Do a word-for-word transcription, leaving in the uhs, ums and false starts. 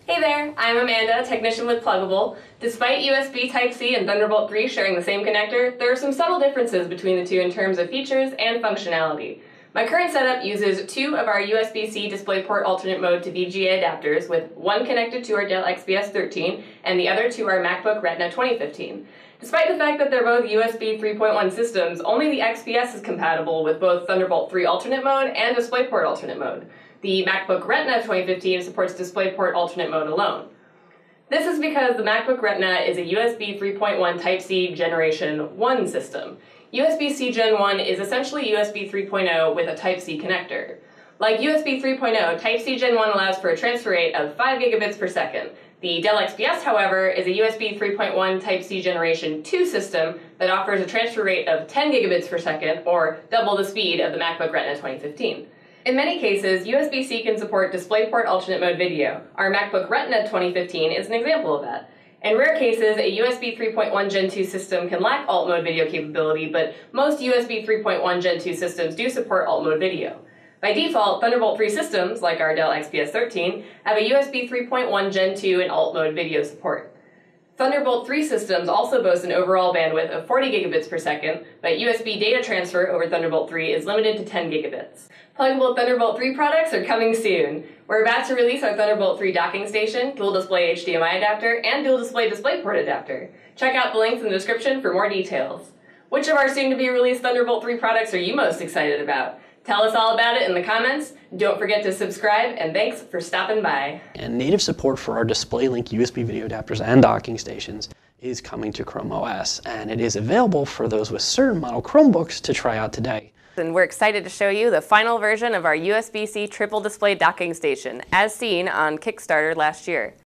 Hey there, I'm Amanda, technician with Pluggable. Despite U S B Type-C and Thunderbolt three sharing the same connector, there are some subtle differences between the two in terms of features and functionality. My current setup uses two of our U S B-C DisplayPort alternate mode to V G A adapters, with one connected to our Dell X P S thirteen and the other to our MacBook Retina twenty fifteen. Despite the fact that they're both U S B three point one systems, only the X P S is compatible with both Thunderbolt three alternate mode and DisplayPort alternate mode. The MacBook Retina twenty fifteen supports DisplayPort alternate mode alone. This is because the MacBook Retina is a U S B three point one Type-C Generation one system. U S B-C Gen one is essentially U S B three point oh with a Type-C connector. Like U S B three point oh, Type-C Gen one allows for a transfer rate of five gigabits per second. The Dell X P S, however, is a U S B three point one Type-C Generation two system that offers a transfer rate of ten gigabits per second, or double the speed of the MacBook Retina twenty fifteen. In many cases, U S B-C can support DisplayPort alternate mode video. Our MacBook Retina twenty fifteen is an example of that. In rare cases, a U S B three point one Gen two system can lack alt mode video capability, but most U S B three point one Gen two systems do support alt mode video. By default, Thunderbolt three systems, like our Dell X P S thirteen, have a U S B three point one Gen two and alt mode video support. Thunderbolt three systems also boast an overall bandwidth of forty gigabits per second, but U S B data transfer over Thunderbolt three is limited to ten gigabits. Pluggable Thunderbolt three products are coming soon. We're about to release our Thunderbolt three docking station, dual display H D M I adapter, and dual display DisplayPort adapter. Check out the links in the description for more details. Which of our soon-to-be released Thunderbolt three products are you most excited about? Tell us all about it in the comments. Don't forget to subscribe, and thanks for stopping by. And native support for our DisplayLink U S B video adapters and docking stations is coming to Chrome O S, and it is available for those with certain model Chromebooks to try out today. And we're excited to show you the final version of our U S B-C triple display docking station, as seen on Kickstarter last year.